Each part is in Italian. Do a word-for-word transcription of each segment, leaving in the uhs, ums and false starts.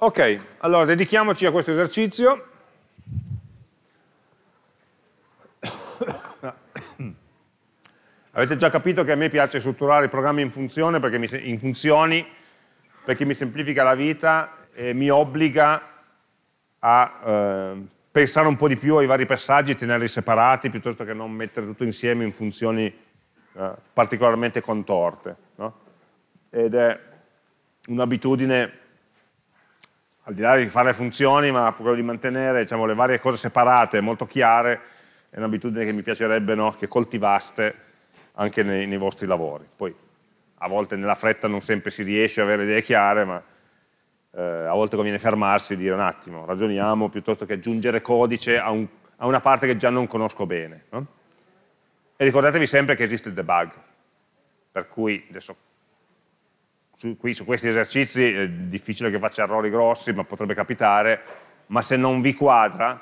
Ok, allora dedichiamoci a questo esercizio. Avete già capito che a me piace strutturare i programmi in funzione perché mi, in funzioni perché mi semplifica la vita e mi obbliga a eh, pensare un po' di più ai vari passaggi e tenerli separati piuttosto che non mettere tutto insieme in funzioni eh, particolarmente contorte, no? Ed è un'abitudine, al di là di fare le funzioni, ma quello di mantenere, diciamo, le varie cose separate, molto chiare, è un'abitudine che mi piacerebbe, no, che coltivaste anche nei, nei vostri lavori. Poi a volte nella fretta non sempre si riesce ad avere idee chiare, ma eh, a volte conviene fermarsi e dire un attimo, ragioniamo piuttosto che aggiungere codice a, un, a una parte che già non conosco bene, no? E ricordatevi sempre che esiste il debug, per cui adesso su, qui, su questi esercizi è difficile che faccia errori grossi, ma potrebbe capitare, ma se non vi quadra,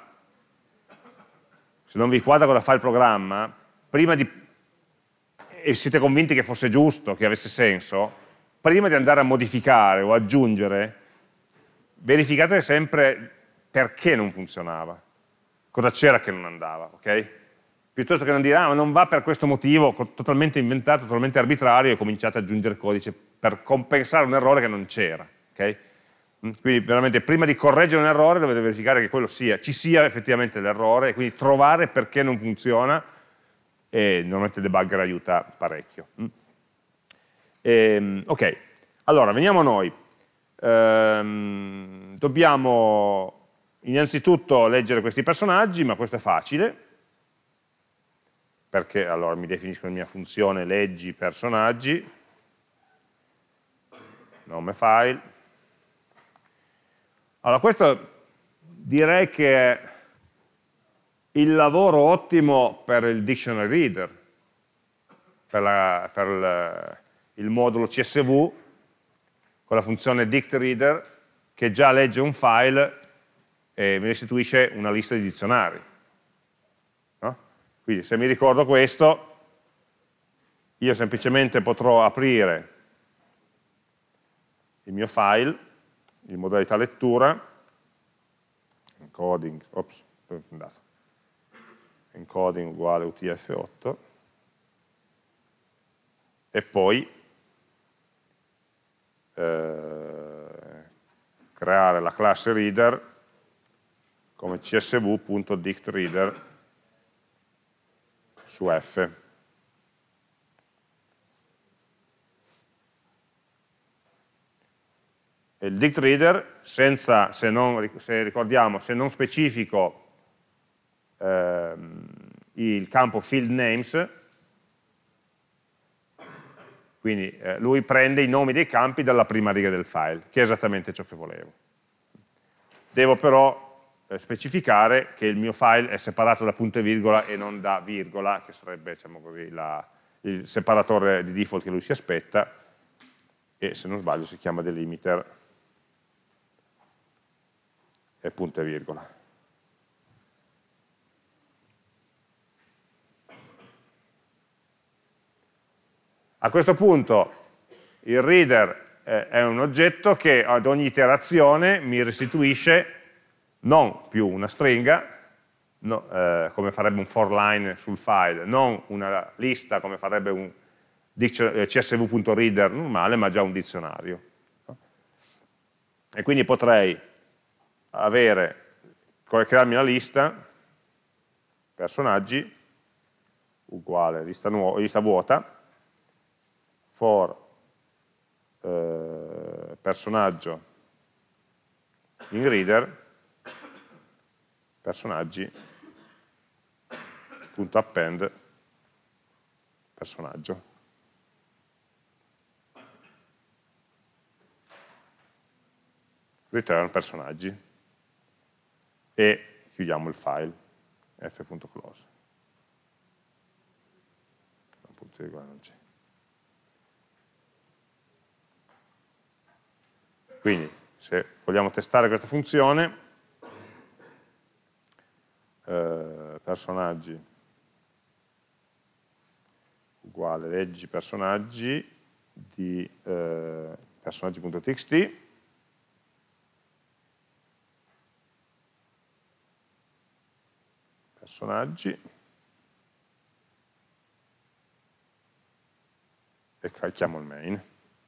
se non vi quadra cosa fa il programma, prima di, e siete convinti che fosse giusto, che avesse senso, prima di andare a modificare o aggiungere, verificate sempre perché non funzionava, cosa c'era che non andava, ok? Piuttosto che non dire, ah, ma non va per questo motivo, totalmente inventato, totalmente arbitrario, e cominciate ad aggiungere codice per compensare un errore che non c'era, ok? Quindi veramente prima di correggere un errore dovete verificare che quello sia, ci sia effettivamente l'errore, e quindi trovare perché non funziona, e normalmente il debugger aiuta parecchio. E, ok, allora veniamo a noi. Ehm, dobbiamo innanzitutto leggere questi personaggi, ma questo è facile, perché allora mi definisco la mia funzione leggi personaggi, nome file. Allora questo direi che è il lavoro ottimo per il dictionary reader, per, la, per il, il modulo C S V, con la funzione dictReader, che già legge un file e mi restituisce una lista di dizionari. No? Quindi se mi ricordo questo, io semplicemente potrò aprire il mio file in modalità lettura, encoding, ops, dove è andato? Encoding uguale U T F otto, e poi eh, creare la classe reader come csv.dictReader su F. E il dictReader, senza, se, non, se ricordiamo, se non specifico ehm, il campo field names, quindi eh, lui prende i nomi dei campi dalla prima riga del file, che è esattamente ciò che volevo. Devo però eh, specificare che il mio file è separato da punto e virgola e non da virgola, che sarebbe, diciamo così, la, il separatore di default che lui si aspetta, e se non sbaglio si chiama delimiter e punto e virgola. A questo punto il reader eh, è un oggetto che ad ogni iterazione mi restituisce non più una stringa, no, eh, come farebbe un for line sul file, non una lista come farebbe un csv.reader normale, ma già un dizionario. E quindi potrei avere, crearmi una lista, personaggi, uguale lista, lista vuota, for eh, personaggio in reader, personaggi.append personaggio. Return personaggi. E chiudiamo il file, f.close. Punto di virgola non c'è. Quindi, se vogliamo testare questa funzione, eh, personaggi uguale leggi personaggi di eh, personaggi.txt, personaggi, e carichiamo il main.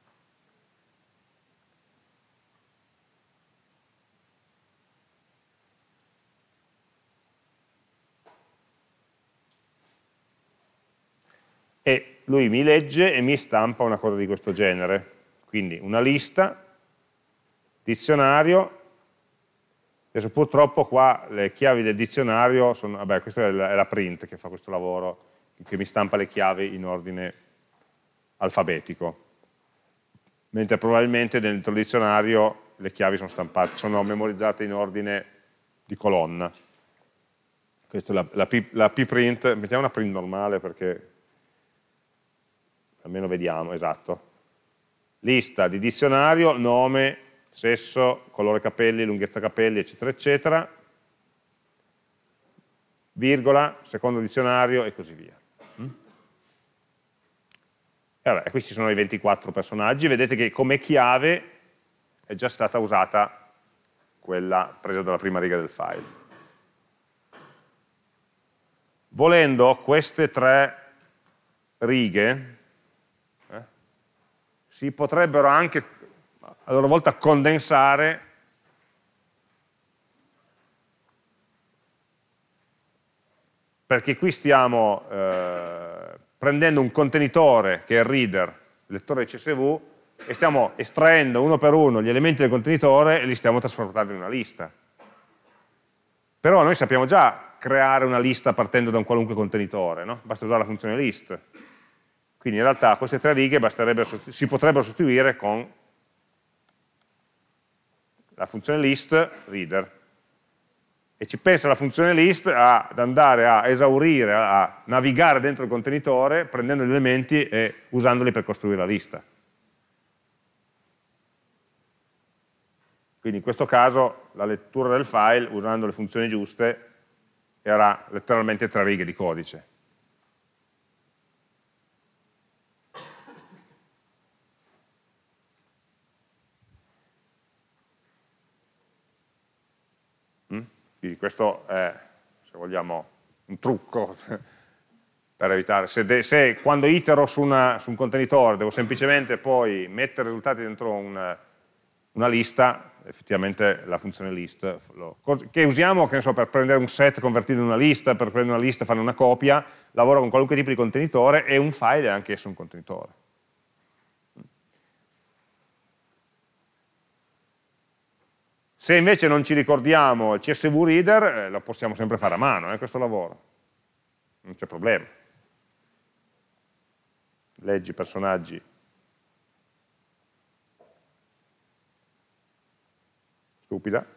E lui mi legge e mi stampa una cosa di questo genere, quindi una lista, dizionario. Adesso purtroppo qua le chiavi del dizionario sono, vabbè, questa è la, è la print che fa questo lavoro, che mi stampa le chiavi in ordine alfabetico, mentre probabilmente dentro il dizionario le chiavi sono stampate, sono memorizzate in ordine di colonna. Questa è la, la, P, la P-print, mettiamo una print normale perché almeno vediamo, esatto. Lista di dizionario, nome, sesso, colore capelli, lunghezza capelli, eccetera, eccetera, virgola, secondo dizionario e così via. E vabbè, questi sono i ventiquattro personaggi, vedete che come chiave è già stata usata quella presa dalla prima riga del file. Volendo queste tre righe eh, si potrebbero anche a loro volta condensare perché qui stiamo eh, prendendo un contenitore che è il reader, il lettore C S V, e stiamo estraendo uno per uno gli elementi del contenitore e li stiamo trasformando in una lista. Però noi sappiamo già creare una lista partendo da un qualunque contenitore, no? Basta usare la funzione list. Quindi in realtà queste tre righe si potrebbero sostituire con la funzione list reader. E ci pensa la funzione list a, ad andare a esaurire, a, a navigare dentro il contenitore prendendo gli elementi e usandoli per costruire la lista. Quindi in questo caso la lettura del file, usando le funzioni giuste, era letteralmente tre righe di codice. Quindi questo è, se vogliamo, un trucco per evitare, se, de, se quando itero su, una, su un contenitore devo semplicemente poi mettere i risultati dentro una, una lista, effettivamente la funzione list, lo, che usiamo che ne so, per prendere un set, convertirlo in una lista, per prendere una lista e fare una copia, lavora con qualunque tipo di contenitore e un file è anche esso un contenitore. Se invece non ci ricordiamo il C S V reader, eh, lo possiamo sempre fare a mano, eh, questo lavoro. Non c'è problema. Leggi personaggi. Stupida.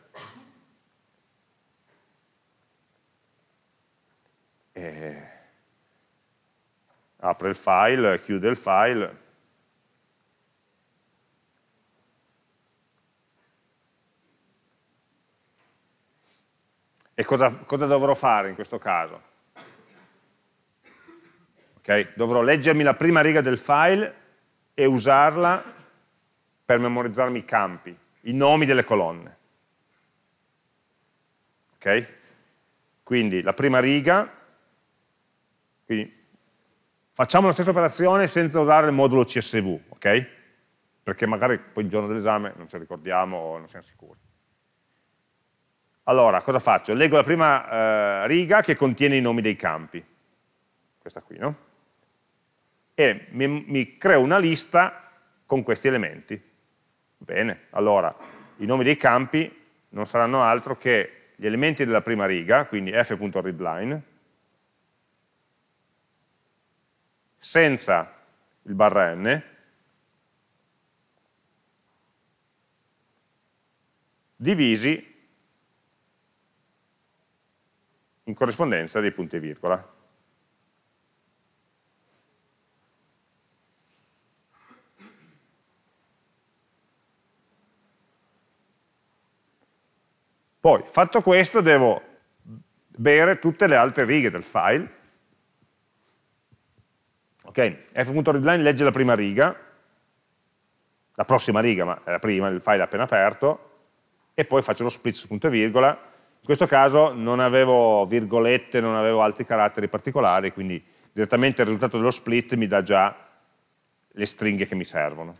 E apre il file, chiude il file. E cosa, cosa dovrò fare in questo caso? Okay? Dovrò leggermi la prima riga del file e usarla per memorizzarmi i campi, i nomi delle colonne. Okay? Quindi la prima riga, quindi facciamo la stessa operazione senza usare il modulo C S V, okay? Perché magari poi il giorno dell'esame non ci ricordiamo o non siamo sicuri. Allora, cosa faccio? Leggo la prima eh, riga che contiene i nomi dei campi, questa qui, no? E mi, mi creo una lista con questi elementi. Bene, allora, i nomi dei campi non saranno altro che gli elementi della prima riga, quindi f.readline, senza il barra n, divisi in corrispondenza dei punti e virgola. Poi, fatto questo, devo bere tutte le altre righe del file. Ok, f.readline legge la prima riga, la prossima riga, ma è la prima, il file è appena aperto, e poi faccio lo split su punto e virgola. In questo caso non avevo virgolette, non avevo altri caratteri particolari, quindi direttamente il risultato dello split mi dà già le stringhe che mi servono.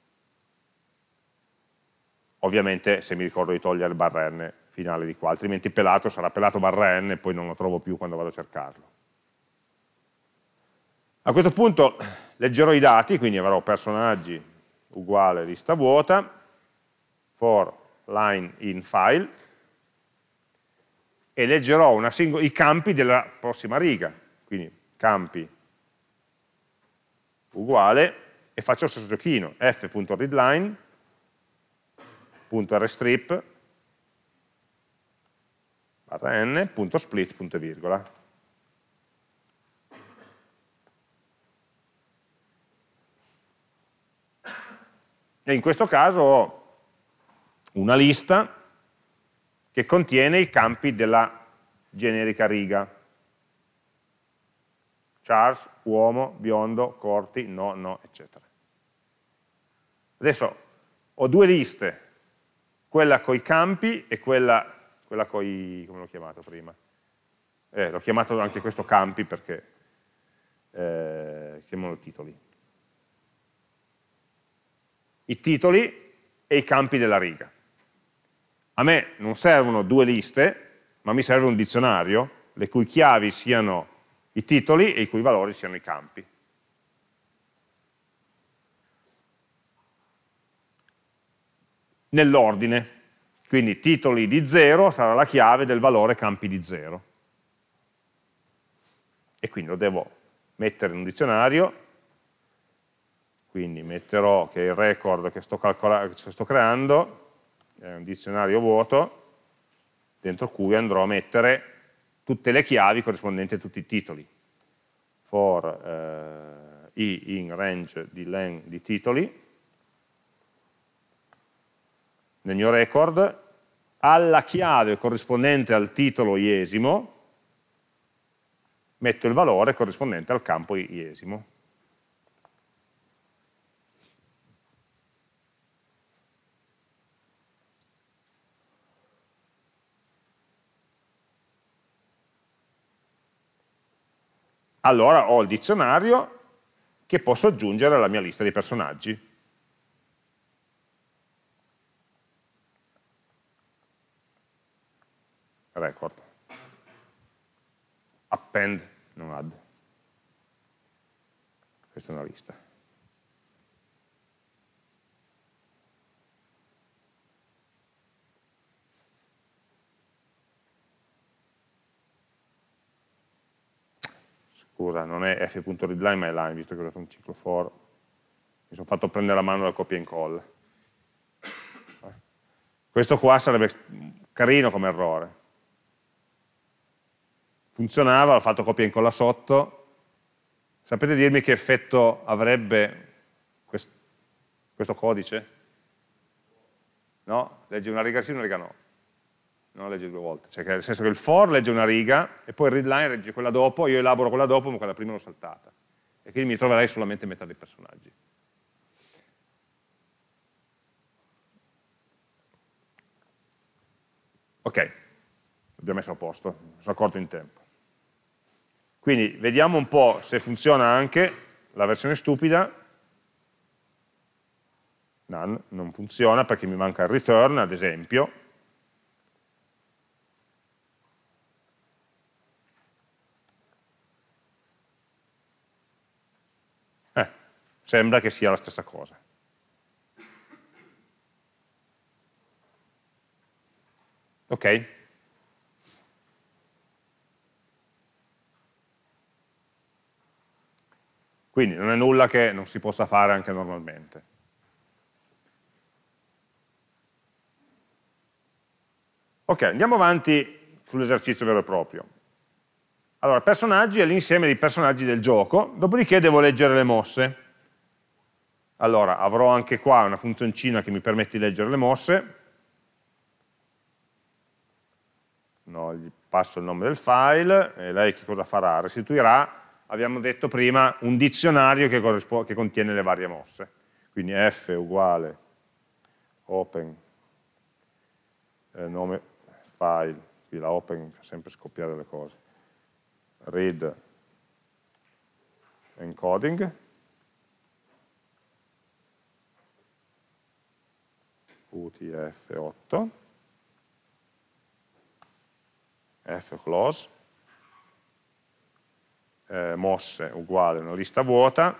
Ovviamente se mi ricordo di togliere il barra n finale di qua, altrimenti pelato sarà pelato barra n e poi non lo trovo più quando vado a cercarlo. A questo punto leggerò i dati, quindi avrò personaggi uguale lista vuota, for line in file, e leggerò una i campi della prossima riga, quindi campi uguale, e faccio lo stesso giochino, f.readline.rstrip barra n.split.virgola. E in questo caso ho una lista che contiene i campi della generica riga. Charles, uomo, biondo, corti, no, no, eccetera. Adesso ho due liste, quella con i campi e quella, quella con i, come l'ho chiamato prima? Eh, l'ho chiamato anche questo campi perché, eh, chiamiamolo titoli. I titoli e i campi della riga. A me non servono due liste, ma mi serve un dizionario, le cui chiavi siano i titoli e i cui valori siano i campi. Nell'ordine, quindi titoli di zero sarà la chiave del valore campi di zero. E quindi lo devo mettere in un dizionario, quindi metterò che il record che sto, che sto creando è un dizionario vuoto, dentro cui andrò a mettere tutte le chiavi corrispondenti a tutti i titoli. For eh, i in range di len di titoli, nel mio record, alla chiave corrispondente al titolo iesimo, metto il valore corrispondente al campo iesimo. Allora ho il dizionario che posso aggiungere alla mia lista di personaggi. Record. Append, non add. Questa è una lista. Scusa, non è f.readline ma è line, visto che ho dato un ciclo for. Mi sono fatto prendere la mano dal copia e incolla. Questo qua sarebbe carino come errore. Funzionava, ho fatto copia e incolla sotto. Sapete dirmi che effetto avrebbe quest questo codice? No? Legge una riga sì, una riga no. Non legge due volte, cioè che nel senso che il for legge una riga e poi il readline legge quella dopo, io elaboro quella dopo ma quella prima l'ho saltata e quindi mi troverei solamente metà dei personaggi. Ok, l'abbiamo messo a posto, mi sono accorto in tempo. Quindi vediamo un po' se funziona anche la versione stupida. None, non funziona perché mi manca il return, ad esempio. Eh, sembra che sia la stessa cosa. Ok? Quindi non è nulla che non si possa fare anche normalmente. Ok, andiamo avanti sull'esercizio vero e proprio. Allora, personaggi è l'insieme dei personaggi del gioco, dopodiché devo leggere le mosse. Allora, avrò anche qua una funzioncina che mi permette di leggere le mosse. No, gli passo il nome del file, e lei che cosa farà? Restituirà, abbiamo detto prima, un dizionario che, che contiene le varie mosse. Quindi f uguale open eh, nome file qui la open mi fa sempre scoppiare le cose, read encoding, U T F otto, F close, eh, mosse uguale una lista vuota,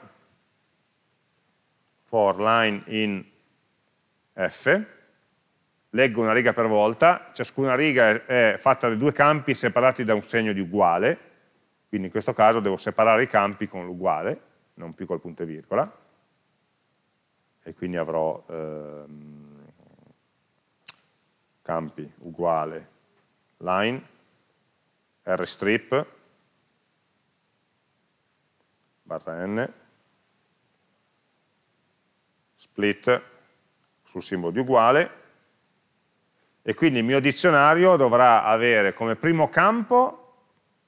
for line in F, leggo una riga per volta, ciascuna riga è, è fatta da due campi separati da un segno di uguale, quindi in questo caso devo separare i campi con l'uguale, non più col punto e virgola, e quindi avrò ehm, campi uguale line, rstrip, barra n, split sul simbolo di uguale, e quindi il mio dizionario dovrà avere come primo campo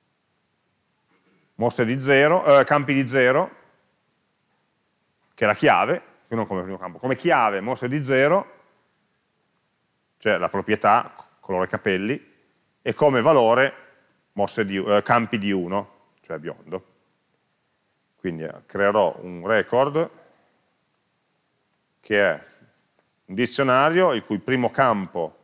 mosse di zero, eh, campi di zero, che è la chiave, non come primo campo, come chiave mosse di zero, cioè la proprietà, colore capelli, e come valore mosse di, eh, campi di uno, cioè biondo. Quindi eh, creerò un record che è un dizionario il cui primo campo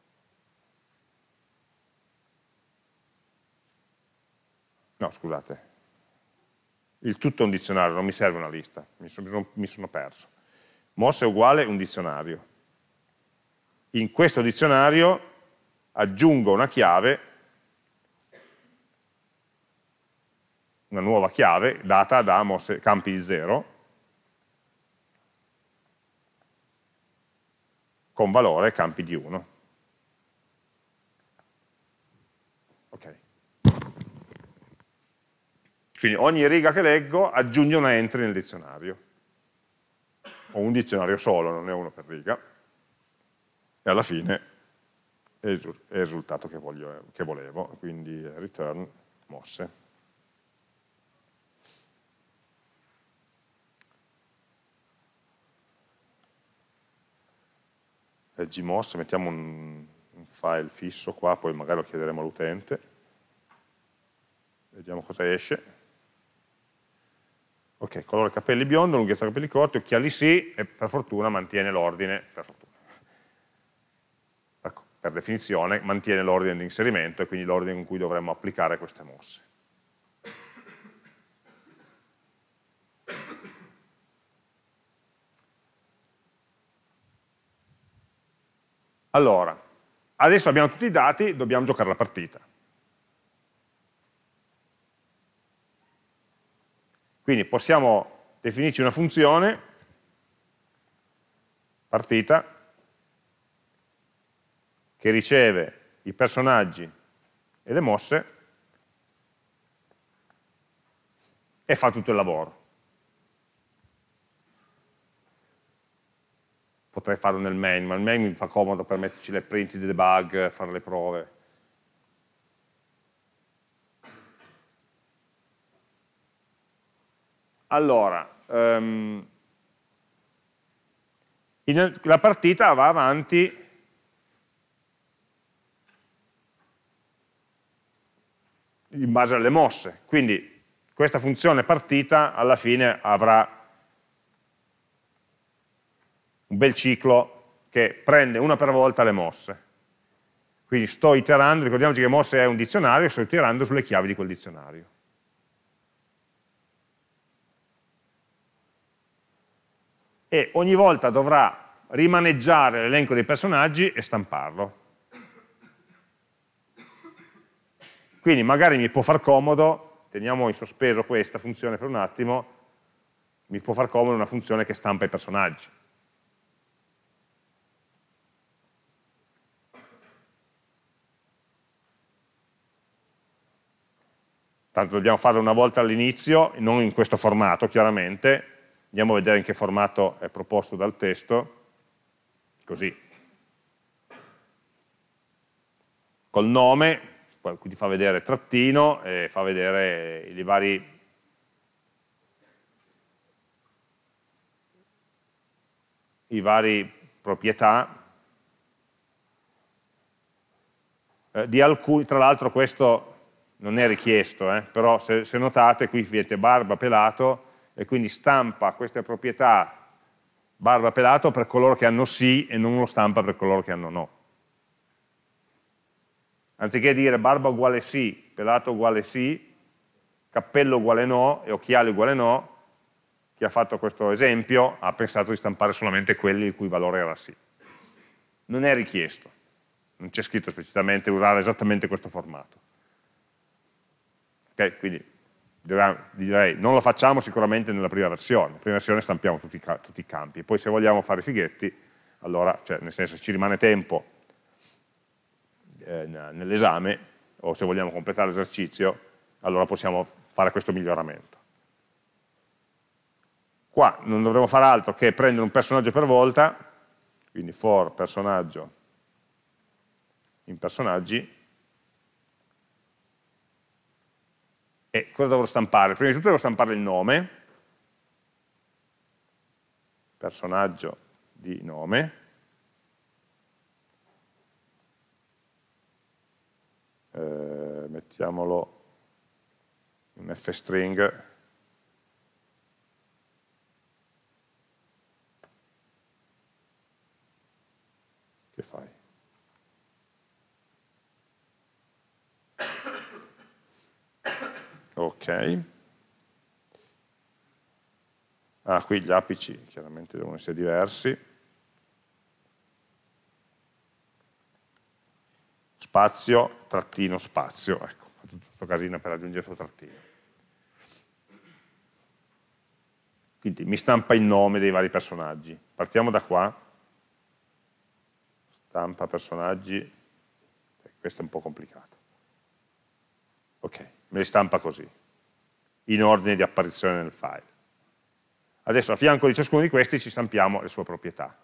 no, scusate, il tutto è un dizionario, non mi serve una lista, mi sono, mi sono perso. Mosse è uguale un dizionario. In questo dizionario aggiungo una chiave, una nuova chiave, data da mosse, campi di zero, con valore campi di uno. Ok. Quindi ogni riga che leggo aggiunge una entry nel dizionario. Ho un dizionario solo, non è uno per riga, e alla fine è il risultato che, voglio, che volevo, quindi return mosse. Gmoss, mettiamo un, un file fisso qua, poi magari lo chiederemo all'utente, vediamo cosa esce. Ok, colore capelli biondo, lunghezza capelli corti, occhiali sì, e per fortuna mantiene l'ordine, per fortuna, ecco, per definizione mantiene l'ordine di inserimento e quindi l'ordine in cui dovremmo applicare queste mosse. Allora, adesso abbiamo tutti i dati, dobbiamo giocare la partita. Quindi possiamo definirci una funzione, partita, che riceve i personaggi e le mosse e fa tutto il lavoro. Potrei farlo nel main, ma il main mi fa comodo per metterci le print di debug, fare le prove. Allora, um, in, la partita va avanti in base alle mosse, quindi questa funzione partita alla fine avrà un bel ciclo che prende una per volta le mosse. Quindi sto iterando, ricordiamoci che mosse è un dizionario, sto iterando sulle chiavi di quel dizionario. E ogni volta dovrà rimaneggiare l'elenco dei personaggi e stamparlo. Quindi magari mi può far comodo, teniamo in sospeso questa funzione per un attimo, mi può far comodo una funzione che stampa i personaggi. Tanto dobbiamo farlo una volta all'inizio, non in questo formato chiaramente, andiamo a vedere in che formato è proposto dal testo, così. Col nome, poi ti fa vedere trattino e fa vedere i vari i vari proprietà eh, di alcuni, tra l'altro questo non è richiesto, eh, però se, se notate qui vedete barba pelato e quindi stampa queste proprietà barba pelato per coloro che hanno sì e non lo stampa per coloro che hanno no. Anziché dire barba uguale sì, pelato uguale sì, cappello uguale no e occhiali uguale no, chi ha fatto questo esempio ha pensato di stampare solamente quelli il cui valore era sì. Non è richiesto, non c'è scritto esplicitamente usare esattamente questo formato. Ok, quindi direi non lo facciamo sicuramente nella prima versione, nella prima versione stampiamo tutti, tutti i campi, poi se vogliamo fare i fighetti, allora, cioè nel senso ci rimane tempo eh, nell'esame, o se vogliamo completare l'esercizio, allora possiamo fare questo miglioramento. Qua non dovremo fare altro che prendere un personaggio per volta, quindi for personaggio in personaggi, e cosa dovrò stampare? Prima di tutto devo stampare il nome, personaggio di nome, eh, mettiamolo un f-string, che fai? Ok. Ah, qui gli apici chiaramente devono essere diversi. Spazio, trattino, spazio. Ecco, ho fatto tutto questo casino per aggiungere questo trattino. Quindi mi stampa il nome dei vari personaggi. Partiamo da qua. Stampa personaggi. Questo è un po' complicato. Ok, me li stampa così, in ordine di apparizione nel file. Adesso a fianco di ciascuno di questi ci stampiamo le sue proprietà.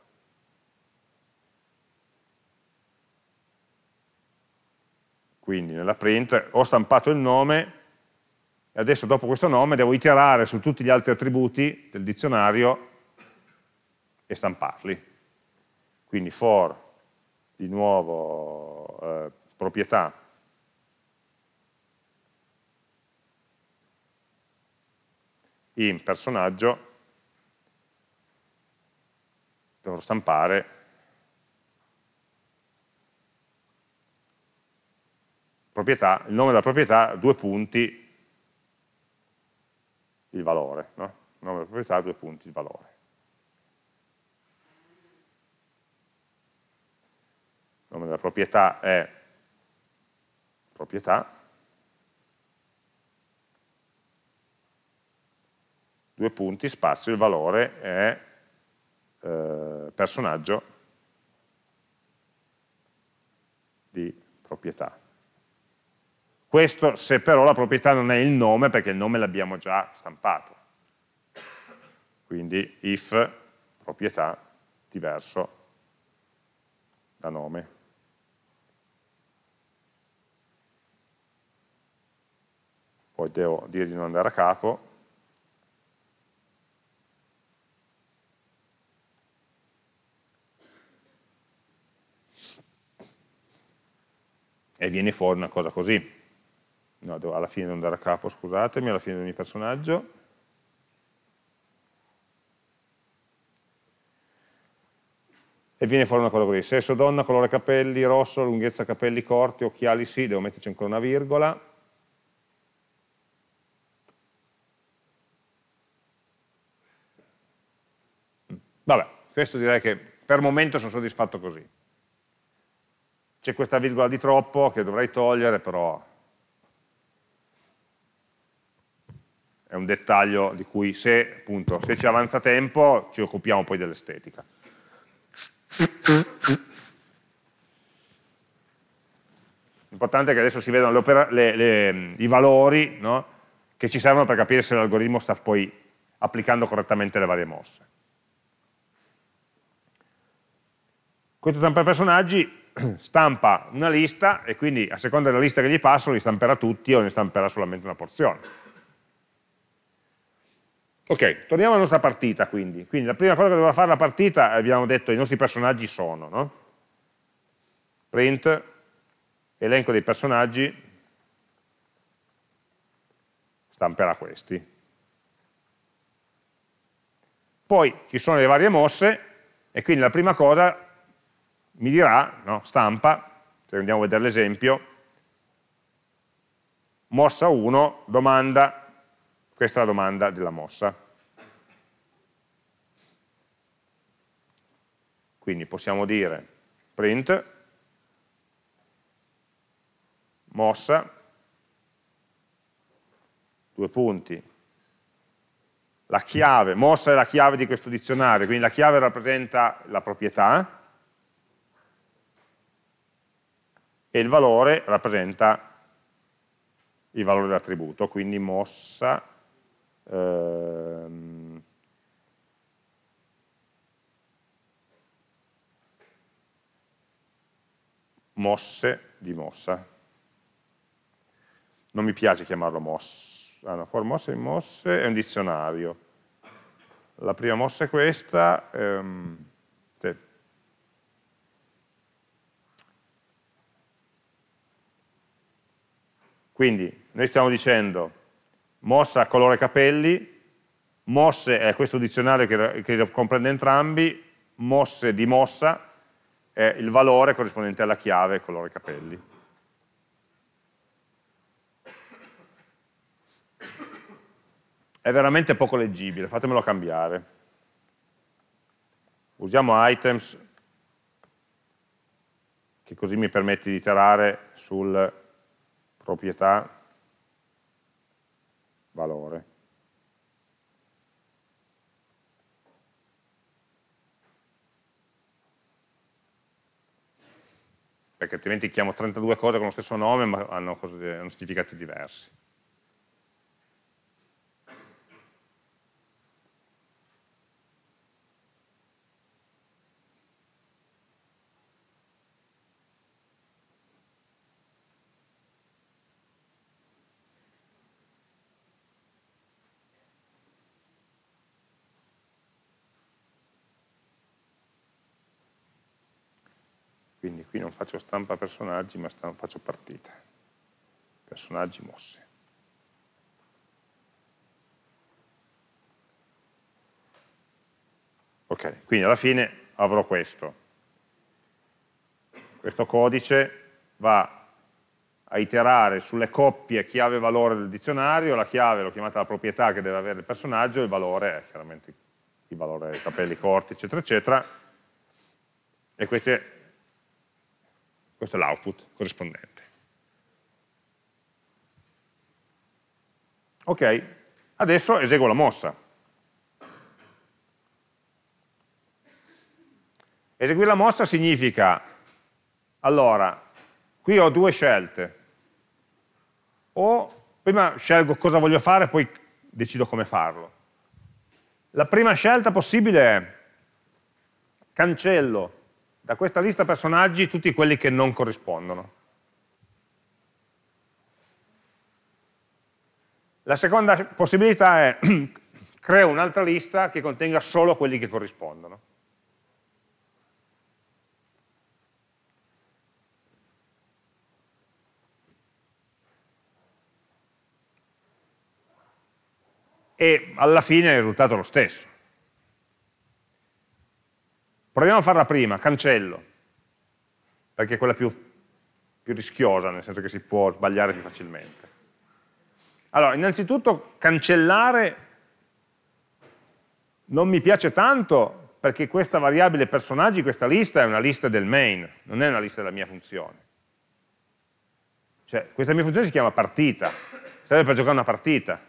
Quindi nella print ho stampato il nome e adesso dopo questo nome devo iterare su tutti gli altri attributi del dizionario e stamparli. Quindi for, di nuovo, eh, proprietà, in personaggio, dovrò stampare proprietà, il nome della proprietà, due punti, il valore, no? Il nome della proprietà, due punti, il valore. Il nome della proprietà è proprietà, due punti, spazio, il valore è eh, personaggio di proprietà. Questo se però la proprietà non è il nome, perché il nome l'abbiamo già stampato. Quindi if proprietà diverso da nome. Poi devo dire di non andare a capo. E viene fuori una cosa così. No, devo alla fine non andare a capo, scusatemi, alla fine di ogni personaggio. E viene fuori una cosa così. Sesso donna, colore capelli, rosso, lunghezza capelli corti, occhiali sì, devo metterci ancora una virgola. Vabbè, questo direi che per il momento sono soddisfatto così. C'è questa virgola di troppo che dovrei togliere, però è un dettaglio di cui se, appunto, se ci avanza tempo ci occupiamo poi dell'estetica. L'importante è che adesso si vedano le le, le, i valori, no? Che ci servono per capire se l'algoritmo sta poi applicando correttamente le varie mosse. Questo stampa personaggi stampa una lista e quindi a seconda della lista che gli passo li stamperà tutti o ne stamperà solamente una porzione. Ok, torniamo alla nostra partita quindi. Quindi la prima cosa che doveva fare la partita, abbiamo detto i nostri personaggi sono, no? Print elenco dei personaggi stamperà questi. Poi ci sono le varie mosse e quindi la prima cosa mi dirà, no, stampa, se andiamo a vedere l'esempio, mossa uno, domanda, questa è la domanda della mossa. Quindi possiamo dire print, mossa, due punti, la chiave, mossa è la chiave di questo dizionario, quindi la chiave rappresenta la proprietà e il valore rappresenta il valore dell'attributo, quindi mossa ehm, mosse di mossa. Non mi piace chiamarlo mossa. Ah, no, for mosse in mosse è un dizionario. La prima mossa è questa. Ehm, sì. Quindi noi stiamo dicendo mossa colore capelli, mosse è questo dizionario che, che comprende entrambi, mosse di mossa è il valore corrispondente alla chiave colore capelli. È veramente poco leggibile, fatemelo cambiare. Usiamo items, che così mi permette di iterare sul proprietà valore. Perché altrimenti chiamo trentadue cose con lo stesso nome ma hanno, cose, hanno significati diversi. Quindi qui non faccio stampa personaggi, ma faccio partita. Personaggi mosse. Ok, quindi alla fine avrò questo. Questo codice va a iterare sulle coppie chiave-valore del dizionario, la chiave l'ho chiamata la proprietà che deve avere il personaggio, il valore è chiaramente il valore dei capelli corti, eccetera, eccetera, e queste questo è l'output corrispondente. Ok, adesso eseguo la mossa. Eseguire la mossa significa, allora, qui ho due scelte. O prima scelgo cosa voglio fare, poi decido come farlo. La prima scelta possibile è cancello da questa lista personaggi tutti quelli che non corrispondono. La seconda possibilità è creo un'altra lista che contenga solo quelli che corrispondono. E alla fine il risultato è lo stesso. Proviamo a farla prima, cancello, perché è quella più, più rischiosa, nel senso che si può sbagliare più facilmente. Allora, innanzitutto cancellare non mi piace tanto perché questa variabile personaggi, questa lista è una lista del main, non è una lista della mia funzione. Cioè, questa mia funzione si chiama partita, serve per giocare una partita.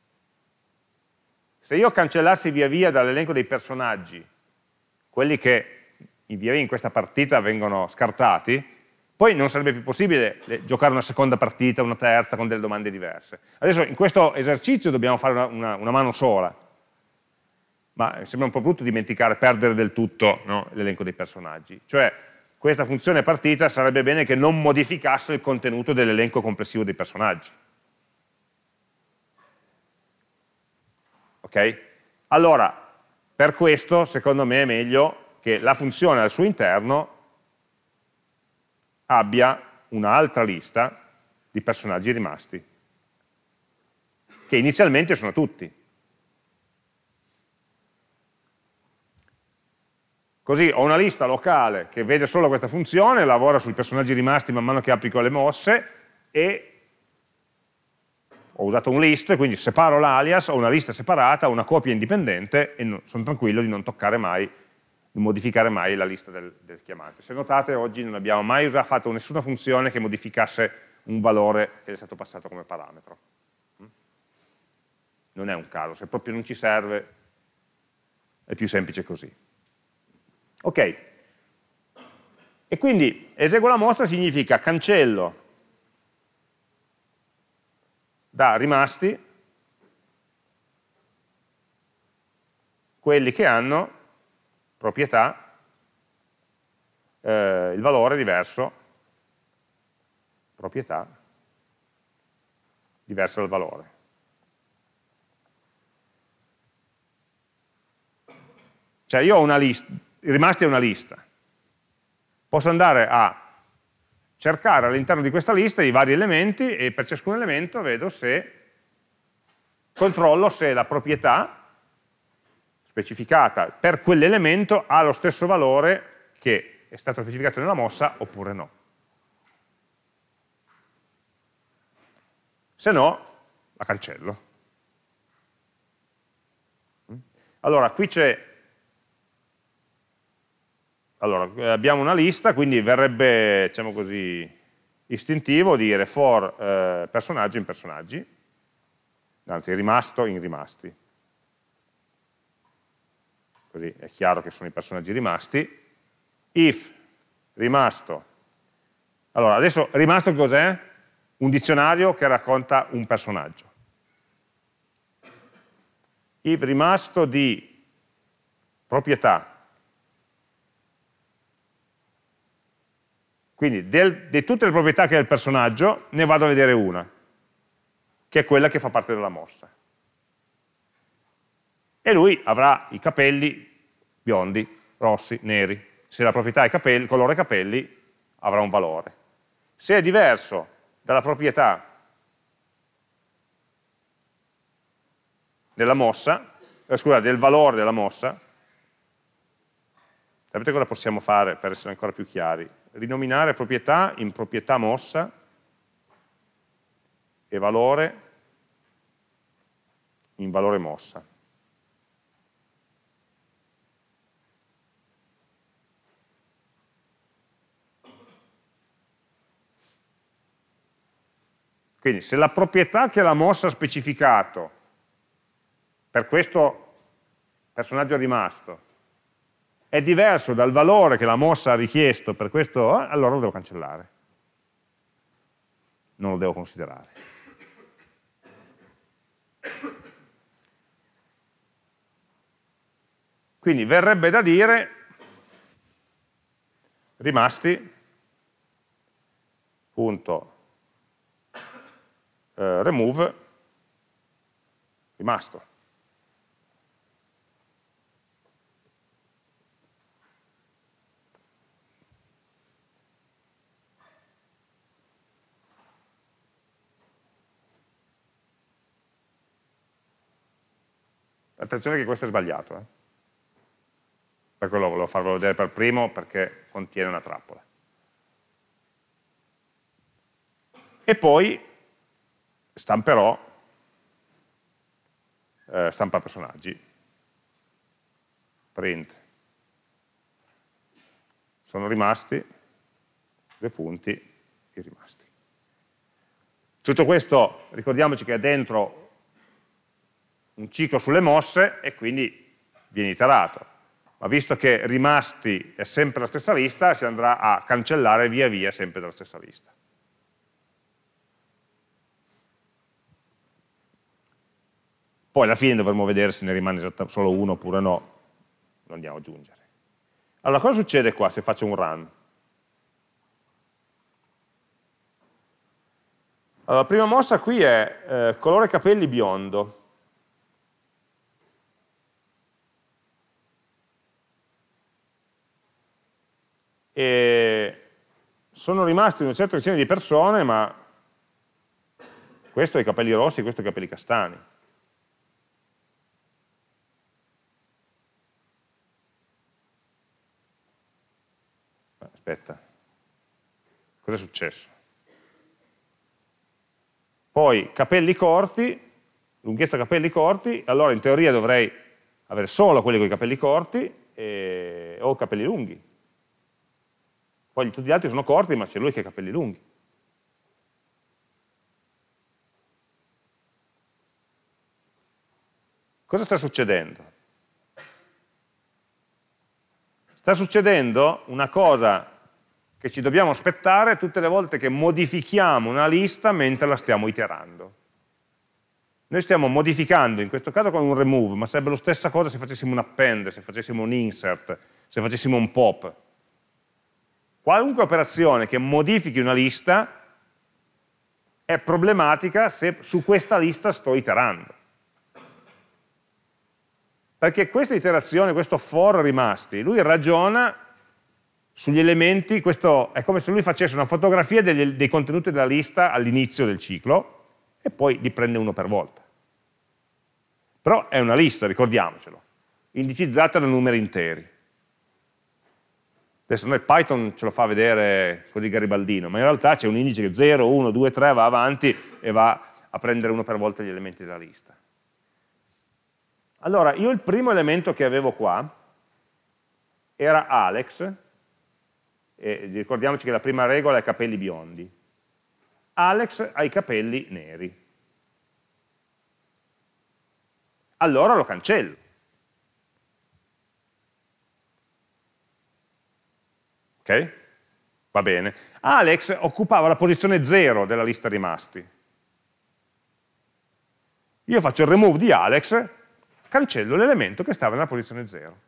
Se io cancellassi via via dall'elenco dei personaggi quelli che via via in questa partita vengono scartati, poi non sarebbe più possibile giocare una seconda partita, una terza, con delle domande diverse. Adesso in questo esercizio dobbiamo fare una, una, una mano sola, ma sembra un po' brutto dimenticare, perdere del tutto, no, l'elenco dei personaggi. Cioè, questa funzione partita sarebbe bene che non modificasse il contenuto dell'elenco complessivo dei personaggi. Ok? Allora, per questo, secondo me, è meglio che la funzione al suo interno abbia un'altra lista di personaggi rimasti, che inizialmente sono tutti. Così ho una lista locale che vede solo questa funzione, lavora sui personaggi rimasti man mano che applico le mosse, e ho usato un list, quindi separo l'alias, ho una lista separata, una copia indipendente, e no, sono tranquillo di non toccare mai, di modificare mai la lista del, del chiamante. Se notate, oggi non abbiamo mai usato, fatto nessuna funzione che modificasse un valore che è stato passato come parametro. Non è un caso, se proprio non ci serve è più semplice così. Ok, e quindi eseguo la mostra significa cancello da rimasti quelli che hanno proprietà, eh, il valore diverso, proprietà diversa dal valore. Cioè io ho una lista, i rimasti è una lista, posso andare a cercare all'interno di questa lista i vari elementi e per ciascun elemento vedo se, controllo se la proprietà specificata per quell'elemento ha lo stesso valore che è stato specificato nella mossa oppure no. Se no, la cancello. Allora, qui c'è, allora, abbiamo una lista, quindi verrebbe, diciamo così, istintivo dire for eh, personaggio in personaggi, anzi rimasto in rimasti. Così è chiaro che sono i personaggi rimasti. If rimasto, allora adesso rimasto cos'è? Un dizionario che racconta un personaggio. If rimasto di proprietà, quindi del, di tutte le proprietà che ha il personaggio ne vado a vedere una, che è quella che fa parte della mossa. E lui avrà i capelli biondi, rossi, neri. Se la proprietà è capelli, colore capelli, avrà un valore. Se è diverso dalla proprietà della mossa, eh, scusa, del valore della mossa, sapete cosa possiamo fare per essere ancora più chiari? Rinominare proprietà in proprietà mossa e valore in valore mossa. Quindi se la proprietà che la mossa ha specificato per questo personaggio rimasto è diverso dal valore che la mossa ha richiesto per questo, allora lo devo cancellare. Non lo devo considerare. Quindi verrebbe da dire rimasti punto eh, remove rimasto. Attenzione che questo è sbagliato, eh? Per quello volevo farvelo vedere per primo perché contiene una trappola. E poi stamperò eh, stampa personaggi, print, sono rimasti, due punti, i rimasti. Tutto questo, ricordiamoci che è dentro un ciclo sulle mosse e quindi viene iterato, ma visto che rimasti è sempre la stessa lista, si andrà a cancellare via via sempre dalla stessa lista. Poi alla fine dovremo vedere se ne rimane solo uno oppure no, lo andiamo ad aggiungere. Allora, cosa succede qua se faccio un run? Allora, la prima mossa qui è eh, colore capelli biondo. E sono rimasti una certa decina di persone, ma questo ha i capelli rossi e questo ha i capelli castani. Aspetta, cosa è successo? Poi capelli corti, lunghezza capelli corti, allora in teoria dovrei avere solo quelli con i capelli corti e... o capelli lunghi. Poi tutti gli altri sono corti, ma c'è lui che ha i capelli lunghi. Cosa sta succedendo? Sta succedendo una cosa che ci dobbiamo aspettare tutte le volte che modifichiamo una lista mentre la stiamo iterando. Noi stiamo modificando, in questo caso con un remove, ma sarebbe la stessa cosa se facessimo un append, se facessimo un insert, se facessimo un pop. Qualunque operazione che modifichi una lista è problematica se su questa lista sto iterando. Perché questa iterazione, questo for rimasti, lui ragiona sugli elementi, questo è come se lui facesse una fotografia degli, dei contenuti della lista all'inizio del ciclo e poi li prende uno per volta. Però è una lista, ricordiamocelo, indicizzata da numeri interi. Adesso noi Python ce lo fa vedere così garibaldino, ma in realtà c'è un indice che zero, uno, due, tre va avanti e va a prendere uno per volta gli elementi della lista. Allora, io il primo elemento che avevo qua era Alex, e ricordiamoci che la prima regola è capelli biondi. Alex ha i capelli neri. Allora lo cancello. Ok? Va bene. Alex occupava la posizione zero della lista rimasti. Io faccio il remove di Alex, cancello l'elemento che stava nella posizione zero.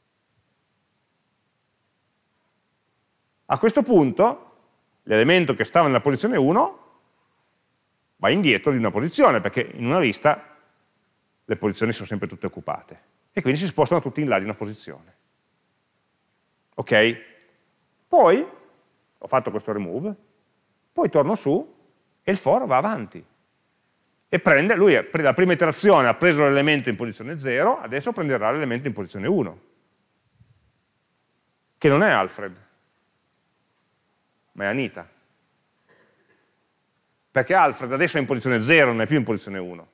A questo punto, l'elemento che stava nella posizione uno va indietro di una posizione, perché in una lista le posizioni sono sempre tutte occupate. E quindi si spostano tutti in là di una posizione. Ok? Poi, ho fatto questo remove, poi torno su e il for va avanti. E prende, lui la prima iterazione ha preso l'elemento in posizione zero, adesso prenderà l'elemento in posizione uno, che non è Alfred, ma è Anita. Perché Alfred adesso è in posizione zero, non è più in posizione uno.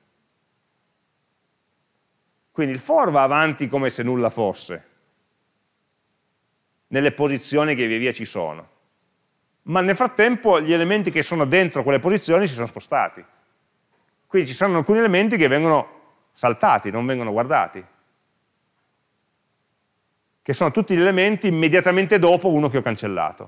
Quindi il for va avanti come se nulla fosse, nelle posizioni che via via ci sono. Ma nel frattempo gli elementi che sono dentro quelle posizioni si sono spostati. Quindi ci sono alcuni elementi che vengono saltati, non vengono guardati. Che sono tutti gli elementi immediatamente dopo uno che ho cancellato.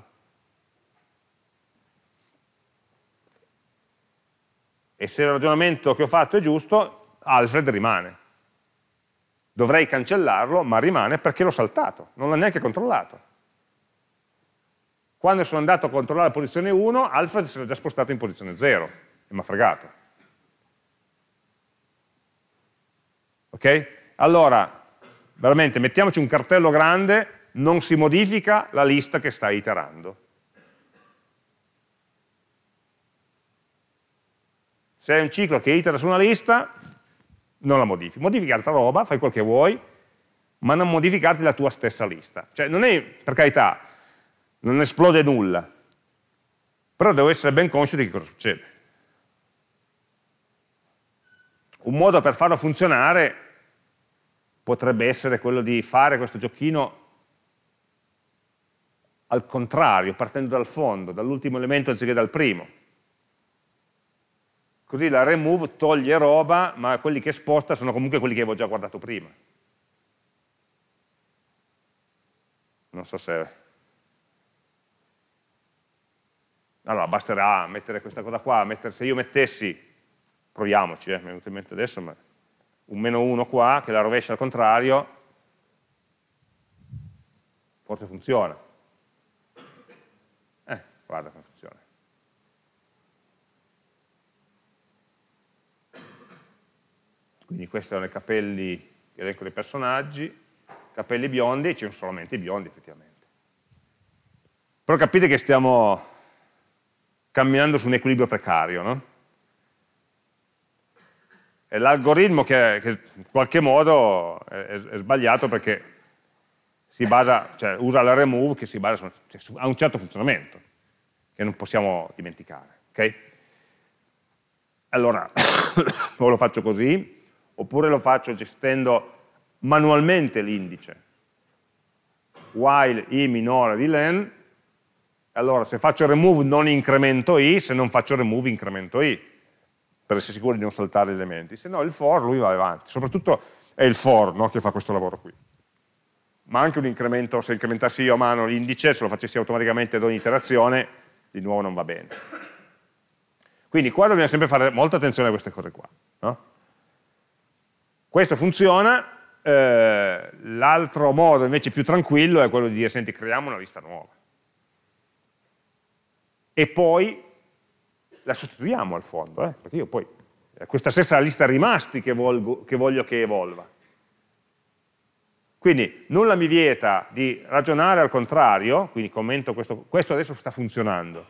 E se il ragionamento che ho fatto è giusto, Alfred rimane. Dovrei cancellarlo, ma rimane perché l'ho saltato, non l'ho neanche controllato. Quando sono andato a controllare la posizione uno, Alfred si era già spostato in posizione zero e mi ha fregato. Ok? Allora, veramente, mettiamoci un cartello grande, non si modifica la lista che stai iterando. Se hai un ciclo che itera su una lista, non la modifichi. Modifichi altra roba, fai quel che vuoi, ma non modificarti la tua stessa lista. Cioè, non è, per carità, non esplode nulla, però devo essere ben conscio di che cosa succede. Un modo per farlo funzionare potrebbe essere quello di fare questo giochino al contrario, partendo dal fondo, dall'ultimo elemento anziché dal primo. Così la remove toglie roba, ma quelli che sposta sono comunque quelli che avevo già guardato prima. Non so se... Allora, basterà mettere questa cosa qua, mettere... se io mettessi, proviamoci, eh, mi è venuto in mente adesso, ma un meno uno qua, che la rovescia al contrario, forse funziona. Eh, guarda come funziona. Quindi questi sono i capelli, elenco dei personaggi, capelli biondi, e ci sono solamente i biondi effettivamente. Però capite che stiamo camminando su un equilibrio precario, no? È l'algoritmo che, che in qualche modo è, è sbagliato perché si basa, cioè usa la remove che si basa su, cioè, su, ha un certo funzionamento che non possiamo dimenticare, ok? Allora, o lo faccio così, oppure lo faccio gestendo manualmente l'indice, while i minore di len, allora se faccio remove non incremento i, se non faccio remove incremento i, per essere sicuro di non saltare gli elementi, se no il for lui va avanti, soprattutto è il for, no, che fa questo lavoro qui. Ma anche un incremento, se incrementassi io a mano l'indice, se lo facessi automaticamente ad ogni iterazione, di nuovo non va bene. Quindi qua dobbiamo sempre fare molta attenzione a queste cose qua, no? Questo funziona, eh, l'altro modo invece più tranquillo è quello di dire, senti, creiamo una lista nuova. E poi la sostituiamo al fondo, eh, perché io poi, è questa stessa lista rimasti che, volgo, che voglio che evolva. Quindi nulla mi vieta di ragionare al contrario, quindi commento questo, questo adesso sta funzionando.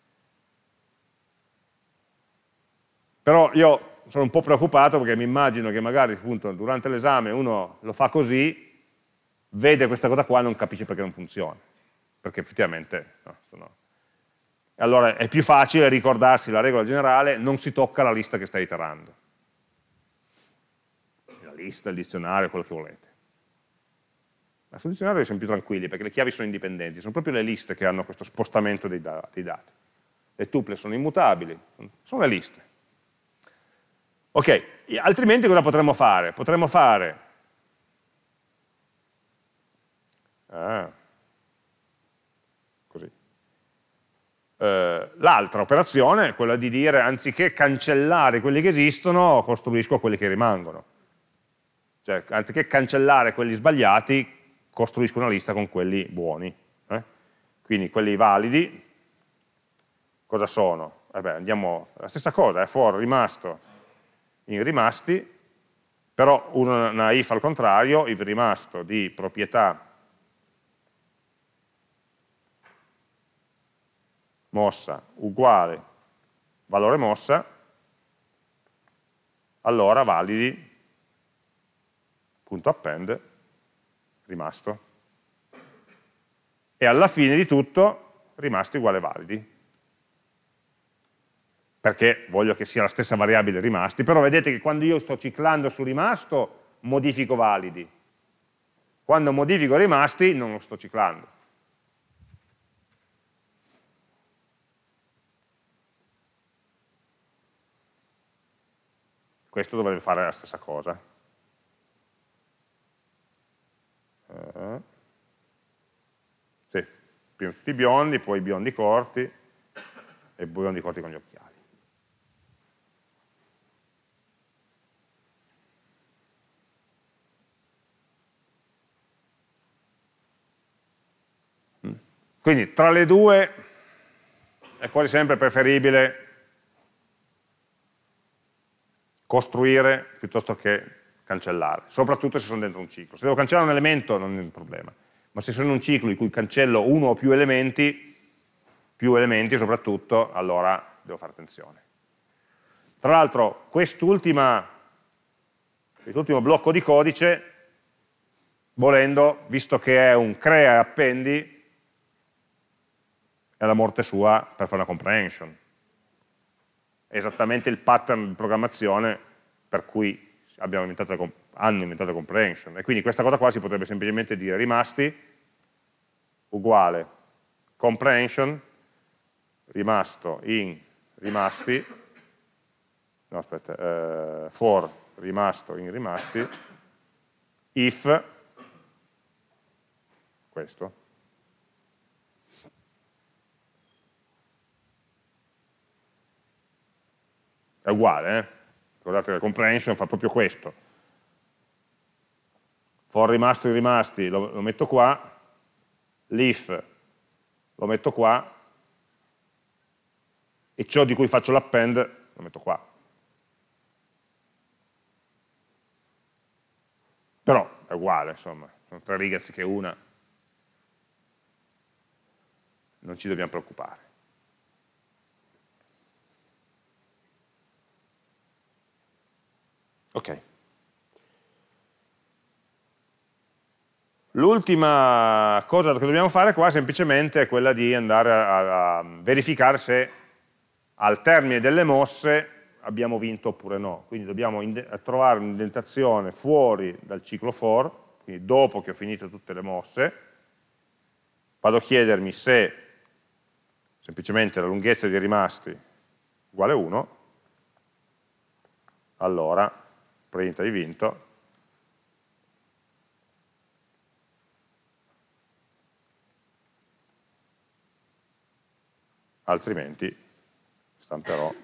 Però io sono un po' preoccupato perché mi immagino che magari appunto, durante l'esame uno lo fa così, vede questa cosa qua e non capisce perché non funziona. Perché effettivamente no, sono... Allora è più facile ricordarsi la regola generale, non si tocca la lista che stai iterando. La lista, il dizionario, quello che volete. Ma sul dizionario siamo più tranquilli perché le chiavi sono indipendenti, sono proprio le liste che hanno questo spostamento dei, da dei dati. Le tuple sono immutabili, sono le liste. Ok, altrimenti cosa potremmo fare? Potremmo fare ah, così. Eh, l'altra operazione è quella di dire anziché cancellare quelli che esistono, costruisco quelli che rimangono. Cioè, anziché cancellare quelli sbagliati, costruisco una lista con quelli buoni. Eh? Quindi quelli validi, cosa sono? Vabbè, andiamo, la stessa cosa, è for rimasto in rimasti, però uso una if al contrario, if rimasto di proprietà mossa uguale valore mossa, allora validi punto append rimasto. E alla fine di tutto rimasti uguale validi. Perché voglio che sia la stessa variabile rimasti, però vedete che quando io sto ciclando su rimasto modifico validi, quando modifico rimasti non lo sto ciclando. Questo dovrebbe fare la stessa cosa. Uh, sì, prima tutti i biondi, poi i biondi corti e i biondi corti con gli occhiali. Quindi tra le due è quasi sempre preferibile costruire piuttosto che cancellare, soprattutto se sono dentro un ciclo. Se devo cancellare un elemento non è un problema, ma se sono in un ciclo in cui cancello uno o più elementi, più elementi soprattutto, allora devo fare attenzione. Tra l'altro quest'ultimo blocco di codice, volendo, visto che è un crea e appendi, è la morte sua per fare una comprehension. È esattamente il pattern di programmazione per cui abbiamo inventato la, hanno inventato la comprehension. E quindi questa cosa qua si potrebbe semplicemente dire rimasti uguale comprehension rimasto in rimasti, no aspetta, eh, for rimasto in rimasti if questo. È uguale, eh? Guardate che la comprehension fa proprio questo. For rimasto in rimasti lo, lo metto qua, l'if lo metto qua, e ciò di cui faccio l'append lo metto qua. Però è uguale, insomma, sono tre righe anziché una. Non ci dobbiamo preoccupare. Ok. L'ultima cosa che dobbiamo fare qua semplicemente è quella di andare a, a verificare se al termine delle mosse abbiamo vinto oppure no. Quindi dobbiamo trovare un'indentazione fuori dal ciclo for, quindi dopo che ho finito tutte le mosse, vado a chiedermi se semplicemente la lunghezza dei rimasti uguale uno, allora print hai vinto, altrimenti stamperò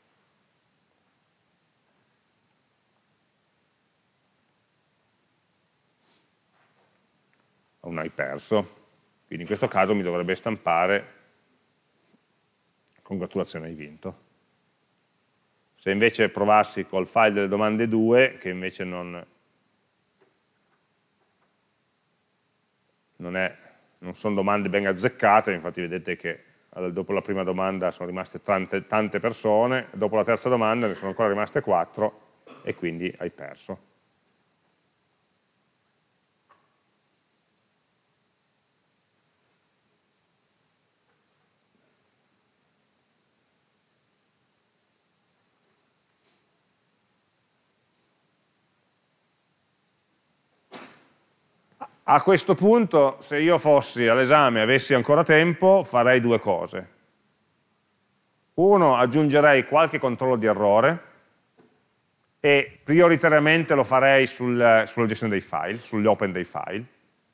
un hai perso, quindi in questo caso mi dovrebbe stampare congratulazioni hai vinto. Se invece provassi col file delle domande due, che invece non, non, è, non sono domande ben azzeccate, infatti vedete che dopo la prima domanda sono rimaste tante, tante persone, dopo la terza domanda ne sono ancora rimaste quattro e quindi hai perso. A questo punto, se io fossi all'esame e avessi ancora tempo, farei due cose. Uno, aggiungerei qualche controllo di errore e prioritariamente lo farei sul, sulla gestione dei file, sugli open dei file,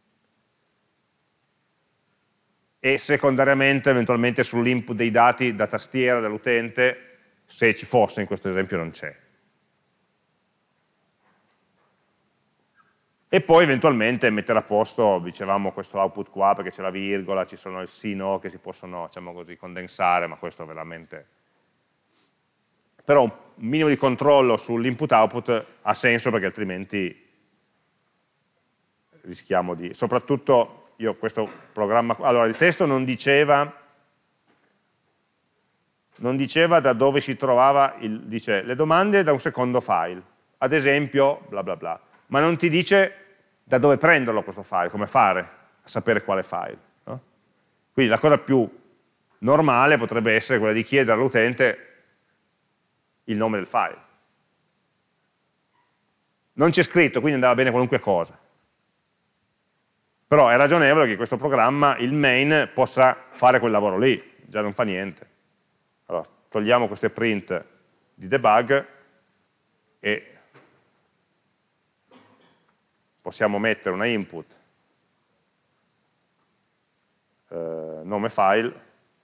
e secondariamente eventualmente sull'input dei dati da tastiera dell'utente, se ci fosse, in questo esempio non c'è. E poi eventualmente mettere a posto, dicevamo, questo output qua, perché c'è la virgola, ci sono il sì, no, che si possono, diciamo così, condensare, ma questo veramente... Però un minimo di controllo sull'input-output ha senso, perché altrimenti rischiamo di... Soprattutto, io questo programma... Allora, il testo non diceva... Non diceva da dove si trovava, il, dice, le domande da un secondo file, ad esempio, bla bla bla. Ma non ti dice da dove prenderlo questo file, come fare a sapere quale file. No? Quindi la cosa più normale potrebbe essere quella di chiedere all'utente il nome del file. Non c'è scritto, quindi andava bene qualunque cosa. Però è ragionevole che questo programma, il main, possa fare quel lavoro lì, già non fa niente. Allora, togliamo queste print di debug e possiamo mettere una input, eh, nome file,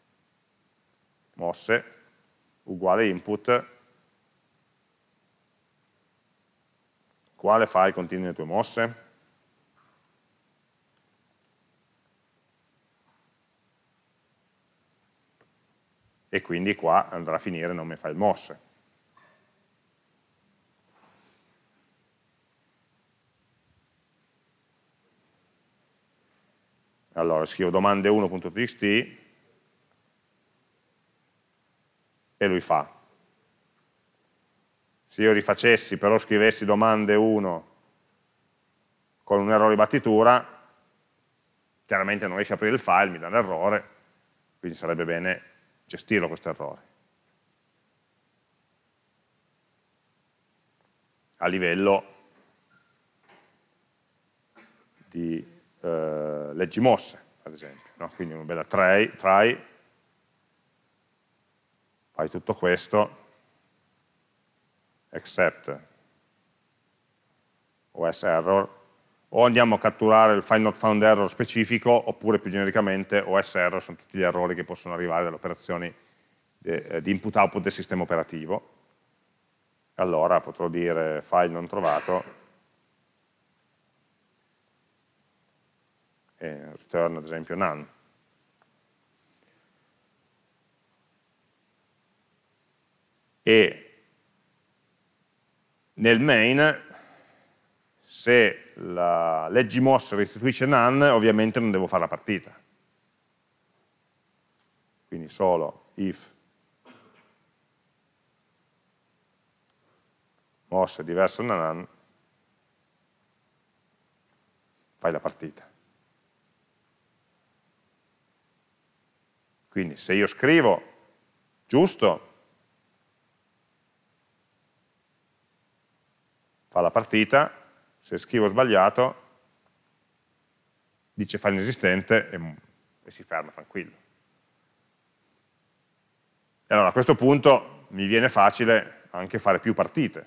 mosse, uguale input, quale file contiene le tue mosse? E quindi qua andrà a finire nome file mosse. Allora scrivo domande uno.txt e lui fa. Se io rifacessi, però scrivessi domande uno con un errore di battitura, chiaramente non riesce a aprire il file, mi dà l'errore, quindi sarebbe bene gestirlo questo errore. A livello di eh, leggi mosse, ad esempio. No? Quindi una bella try, try, fai tutto questo, except O S error, o andiamo a catturare il find not found error specifico, oppure più genericamente O S error sono tutti gli errori che possono arrivare dalle operazioni di input-output del sistema operativo. Allora potrò dire file non trovato e return ad esempio none. E nel main, se la leggi mosse restituisce none, ovviamente non devo fare la partita. Quindi solo if mosse diverse da none, fai la partita. Quindi se io scrivo giusto, fa la partita, se scrivo sbagliato, dice file inesistente e, e si ferma tranquillo. E allora a questo punto mi viene facile anche fare più partite.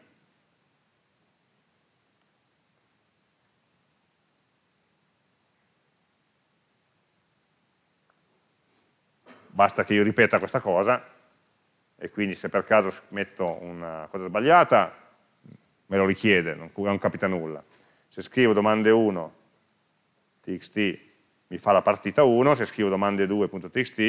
Basta che io ripeta questa cosa e quindi se per caso metto una cosa sbagliata me lo richiede, non, non capita nulla. Se scrivo domande uno, txt mi fa la partita uno, se scrivo domande due.txt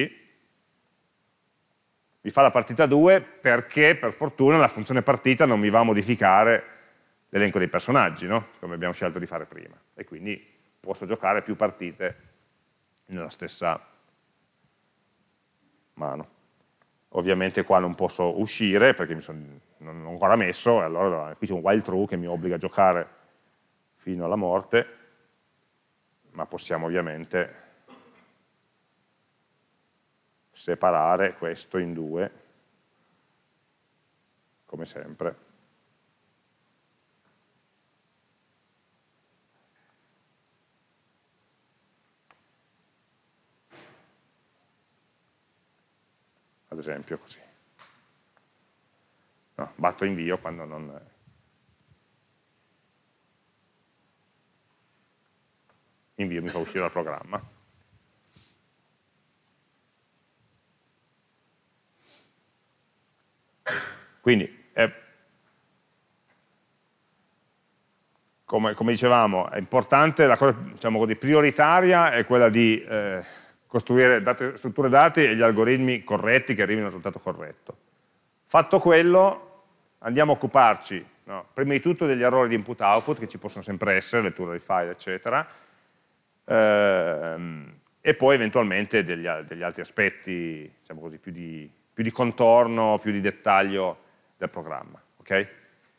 mi fa la partita due perché per fortuna la funzione partita non mi va a modificare l'elenco dei personaggi, no? Come abbiamo scelto di fare prima. E quindi posso giocare più partite nella stessa mano. Ovviamente qua non posso uscire perché mi sono, non l'ho ancora messo, e allora qui c'è un while true che mi obbliga a giocare fino alla morte, ma possiamo ovviamente separare questo in due, come sempre. Ad esempio così. No, batto invio quando non... invio mi fa uscire dal programma. Quindi, eh, come, come dicevamo, è importante, la cosa diciamo così, prioritaria è quella di eh, costruire date, strutture dati e gli algoritmi corretti che arrivino al risultato corretto. Fatto quello, andiamo a occuparci, no, prima di tutto degli errori di input-output, che ci possono sempre essere, lettura dei file, eccetera, ehm, e poi eventualmente degli, degli altri aspetti, diciamo così, più di, più di contorno, più di dettaglio del programma. Okay?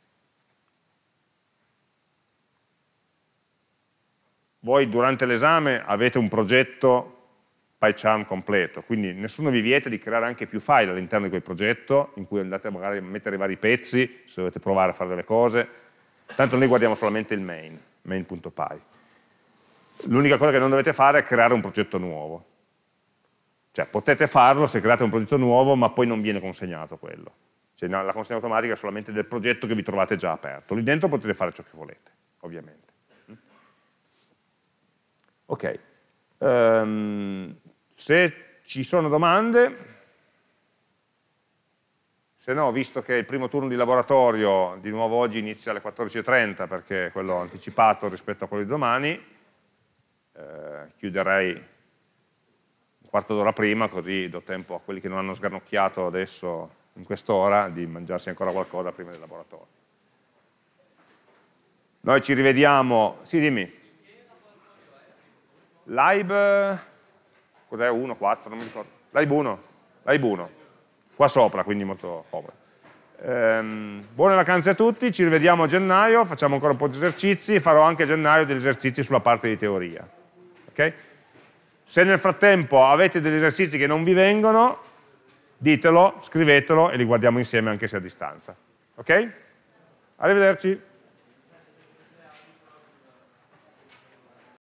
Voi durante l'esame avete un progetto PyCharm completo, quindi nessuno vi vieta di creare anche più file all'interno di quel progetto, in cui andate magari a mettere i vari pezzi, se dovete provare a fare delle cose. Tanto noi guardiamo solamente il main, main.py. L'unica cosa che non dovete fare è creare un progetto nuovo. Cioè potete farlo se create un progetto nuovo, ma poi non viene consegnato quello. Cioè, no, la consegna automatica è solamente del progetto che vi trovate già aperto. Lì dentro potete fare ciò che volete, ovviamente. Ok. Um, se ci sono domande, se no, visto che il primo turno di laboratorio di nuovo oggi inizia alle quattordici e trenta perché è quello anticipato rispetto a quello di domani, eh, chiuderei un quarto d'ora prima, così do tempo a quelli che non hanno sgranocchiato adesso in quest'ora di mangiarsi ancora qualcosa prima del laboratorio. Noi ci rivediamo, sì dimmi. Live, cos'è uno, quattro, non mi ricordo. Live uno, Live uno, qua sopra, quindi molto comodo. Ehm, buone vacanze a tutti, ci rivediamo a gennaio, facciamo ancora un po' di esercizi, farò anche a gennaio degli esercizi sulla parte di teoria. Okay? Se nel frattempo avete degli esercizi che non vi vengono, ditelo, scrivetelo e li guardiamo insieme anche se a distanza. Ok? Arrivederci.